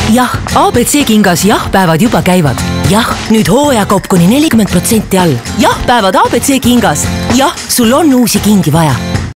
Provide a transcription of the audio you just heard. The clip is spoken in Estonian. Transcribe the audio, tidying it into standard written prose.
jah, ABC kingas jah-päevad juba käivad. Jah, nüüd hooajakopp kuni 40% all. Jah-päevad ABC kingas. Jah, sul on uusi kingi vaja.